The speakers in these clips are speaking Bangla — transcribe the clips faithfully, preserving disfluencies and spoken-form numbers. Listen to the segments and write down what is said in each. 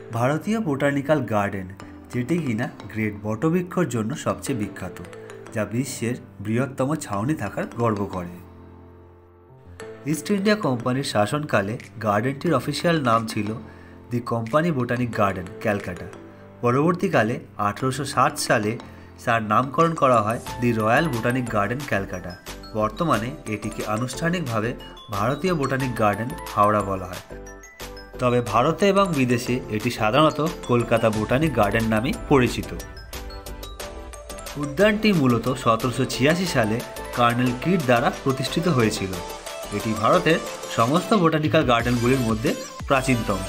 ভারতীয় বোটানিক্যাল গার্ডেন, যেটি কিনা গ্রেট বটবৃক্ষর জন্য সবচেয়ে বিখ্যাত, যা বিশ্বের বৃহত্তম ছাউনি থাকার গর্ব করে। ইস্ট ইন্ডিয়া কোম্পানির শাসনকালে গার্ডেনটির অফিসিয়াল নাম ছিল the company botanic garden, Calcutta. পরবর্তীকালে আঠেরোশো ষাট সালে তার নামকরণ করা হয় the royal botanic garden, Calcutta. বর্তমানে এটিকে আনুষ্ঠানিকভাবে ভারতীয় বোটানিক গার্ডেন, হাওড়া বলা হয়। তবে ভারতে এবং বিদেশে এটি সাধারণত কলকাতা বোটানিক গার্ডেন নামেই পরিচিত। উদ্যানটি মূলত সতেরোশো ছিয়াশি সালে কর্নেল কিট দ্বারা প্রতিষ্ঠিত হয়েছিল। এটি ভারতের সমস্ত বোটানিক্যাল গার্ডেনগুলির মধ্যে প্রাচীনতম।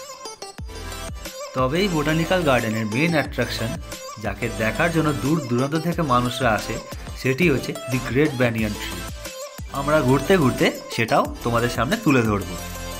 তবে এই বোটানিক্যাল গার্ডেনের মেইন অ্যাট্রাকশন, যাকে দেখার জন্য দূর দূরান্ত থেকে মানুষরা আসে, সেটি হচ্ছে দি গ্রেট ব্যানিয়ান ট্রি। আমরা ঘুরতে ঘুরতে সেটাও তোমাদের সামনে তুলে ধরব।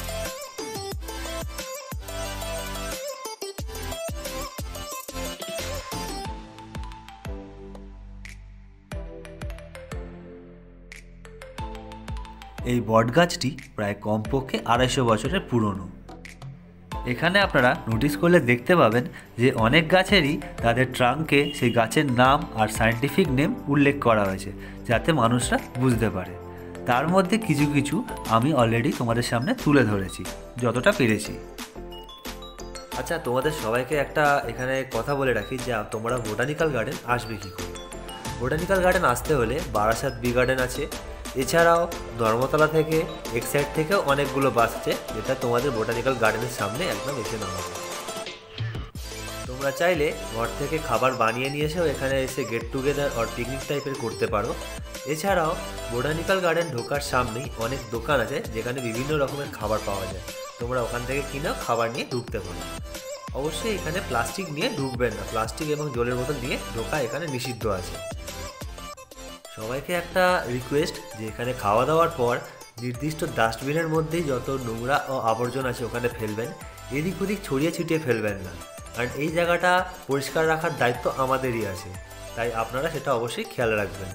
এই বটগাছটি প্রায় কমপক্ষে আড়াইশো বছরের পুরনো। এখানে আপনারা নোটিস করলে দেখতে পাবেন যে অনেক গাছেরই তাদের ট্রাঙ্কে সেই গাছের নাম আর সায়েন্টিফিক নেম উল্লেখ করা হয়েছে, যাতে মানুষরা বুঝতে পারে। তার মধ্যে কিছু কিছু আমি অলরেডি তোমাদের সামনে তুলে ধরেছি, যতটা পেরেছি। আচ্ছা, তোমাদের সবাইকে একটা এখানে কথা বলে রাখি যে তোমরা বোটানিক্যাল গার্ডেন আসবে কী করে। বোটানিক্যাল গার্ডেন আসতে হলে বারাসাত বি গার্ডেন আছে, এছাড়াও ধর্মতলা থেকে এক্সাইড থেকেও অনেকগুলো বাস আছে, যেটা তোমাদের বোটানিক্যাল গার্ডেনের সামনে একদম এসে নামাবে। তোমরা চাইলে ঘর থেকে খাবার বানিয়ে নিয়ে এসেও এখানে এসে গেট টুগেদার আর পিকনিক টাইপের করতে পারো। এছাড়াও বোটানিক্যাল গার্ডেন ঢোকার সামনেই অনেক দোকান আছে, যেখানে বিভিন্ন রকমের খাবার পাওয়া যায়। তোমরা ওখান থেকে কিনেও খাবার নিয়ে ঢুকতে পারো। অবশ্যই এখানে প্লাস্টিক নিয়ে ঢুকবেন না, প্লাস্টিক এবং জলের বোতল নিয়ে ঢোকা এখানে নিষিদ্ধ আছে। সবাইকে একটা রিকোয়েস্ট যে এখানে খাওয়া দাওয়ার পর নির্দিষ্ট ডাস্টবিনের মধ্যেই যত নোংরা ও আবর্জনা আছে ওখানে ফেলবেন, এদিক ওদিক ছড়িয়ে ছিটিয়ে ফেলবেন না। কারণ এই জায়গাটা পরিষ্কার রাখার দায়িত্ব আমাদেরই আছে, তাই আপনারা সেটা অবশ্যই খেয়াল রাখবেন।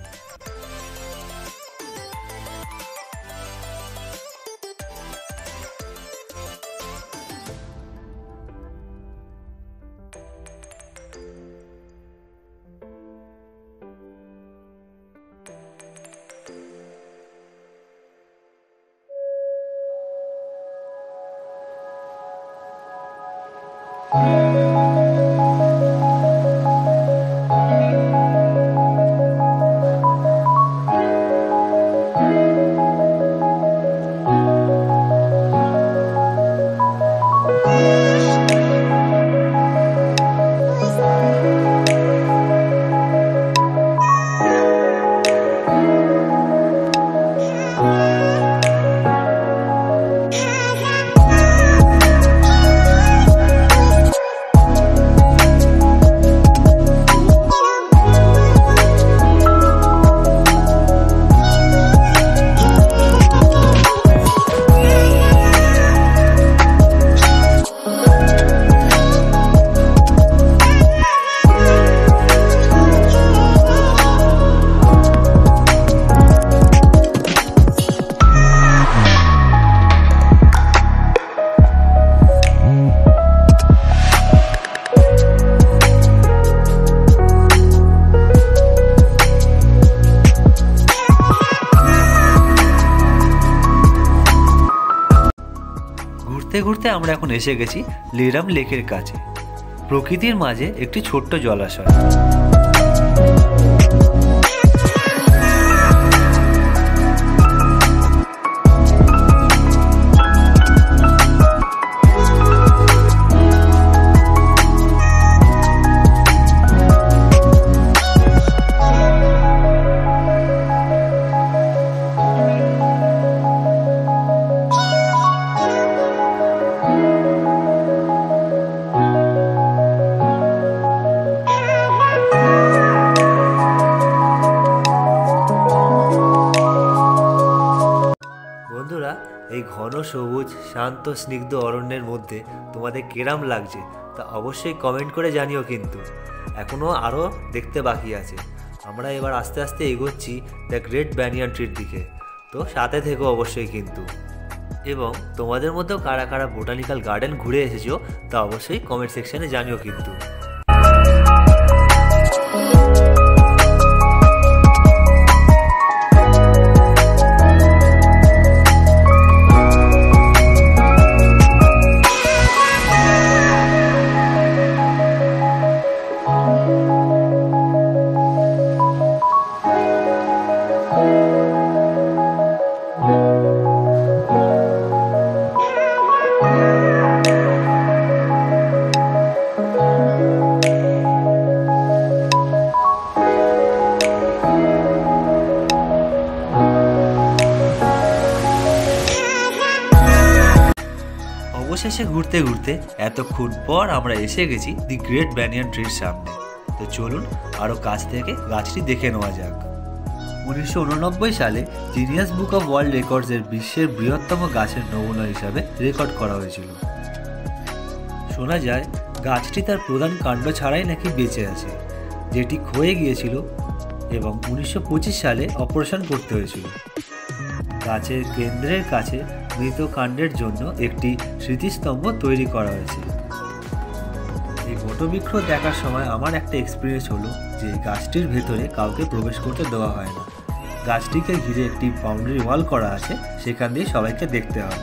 ঘুরতে ঘুরতে আমরা এখন এসে গেছি লিরাম লেকের কাছে, প্রকৃতির মাঝে একটি ছোট্ট জলাশয়। এই ঘন সবুজ শান্ত স্নিগ্ধ অরণ্যের মধ্যে তোমাদের কেরাম লাগছে তা অবশ্যই কমেন্ট করে জানিও। কিন্তু এখনও আরও দেখতে বাকি আছে। আমরা এবার আস্তে আস্তে এগোচ্ছি দ্য গ্রেট ব্যানিয়ান ট্রির দিকে, তো সাথে থেকো অবশ্যই। কিন্তু এবং তোমাদের মধ্যেও কারা কারা বোটানিক্যাল গার্ডেন ঘুরে এসেছো তা অবশ্যই কমেন্ট সেকশনে জানিও কিন্তু। অবশেষে ঘুরতে ঘুরতে এতক্ষণ পর আমরা এসে গেছি দি গ্রেট ব্যানিয়ান ট্রির সামনে। তো চলুন আরও কাছ থেকে গাছটি দেখে নেওয়া যাক। উনিশশো উননব্বই সালে জিনিয়াস বুক অফ ওয়ার্ল্ড রেকর্ডসের বিশ্বের বৃহত্তম গাছের নমুনা হিসাবে রেকর্ড করা হয়েছিল। শোনা যায় গাছটি তার প্রধান কাণ্ড ছাড়াই নাকি বেঁচে আছে, যেটি ক্ষয়ে গিয়েছিল এবং উনিশশো পঁচিশ সালে অপারেশন করতে হয়েছিল। গাছের কেন্দ্রের কাছে মৃত কাণ্ডের জন্য একটি স্মৃতিস্তম্ভ তৈরি করা হয়েছে। এই বটবৃক্ষ দেখার সময় আমার একটা এক্সপিরিয়েন্স হলো যে গাছটির ভেতরে কাউকে প্রবেশ করতে দেওয়া হয় না। গাছটিকে ঘিরে একটি বাউন্ডারি ওয়াল করা আছে, সেখান দিয়ে সবাইকে দেখতে হবে।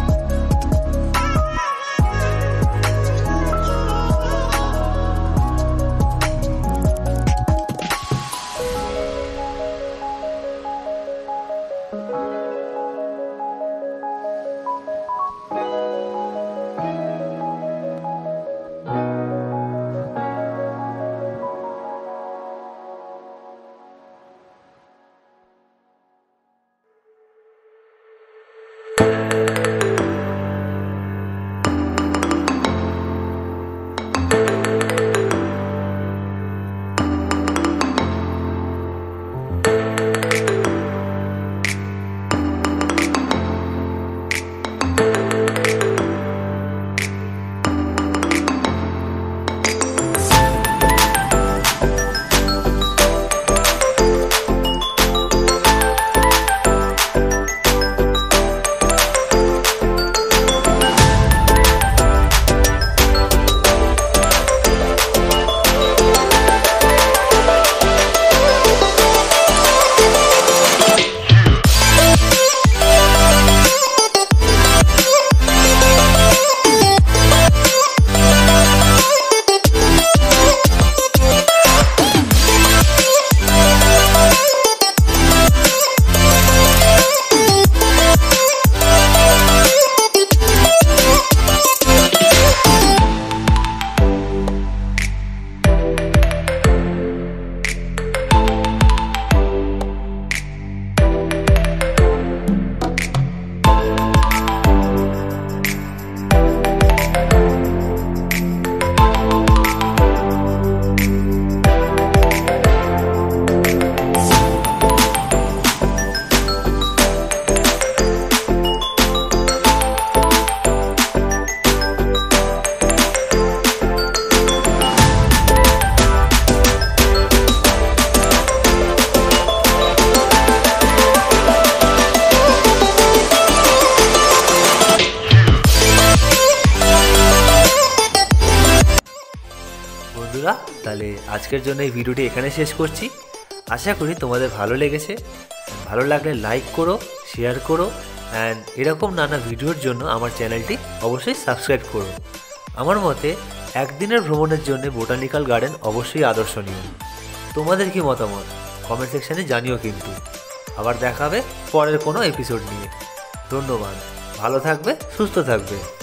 বন্ধুরা, তাহলে আজকের জন্য এই ভিডিওটি এখানে শেষ করছি। আশা করি তোমাদের ভালো লেগেছে। ভালো লাগলে লাইক করো, শেয়ার করো, অ্যান্ড এরকম নানা ভিডিওর জন্য আমার চ্যানেলটি অবশ্যই সাবস্ক্রাইব করো। আমার মতে একদিনের ভ্রমণের জন্য বোটানিক্যাল গার্ডেন অবশ্যই আদর্শনীয়। তোমাদের কি মতামত কমেন্ট সেকশানে জানিও কিন্তু। আবার দেখা হবে পরের কোনো এপিসোড নিয়ে। ধন্যবাদ, ভালো থাকবে, সুস্থ থাকবে।